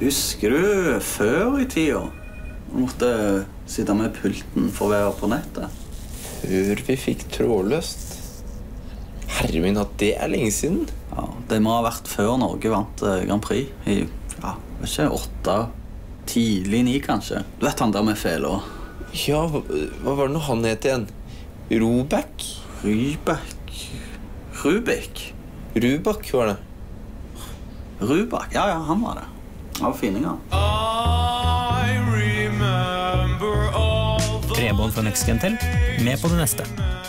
Husker du før i tida? Du måtte sitte med pulten for å være på nettet. Før vi fikk trådløst. Herre min, at det lenge siden. Ja, det må ha vært før Norge vant Grand Prix. I, vet ikke, 8, tidlig 9 kanskje. Du vet han der med fela? Ja, hva var det nå han het igjen? Rubak? Rubik? Rubak var det. Rubak? Ja, han var det. Av fininger. Bredbånd for Next Gen til, med på det neste.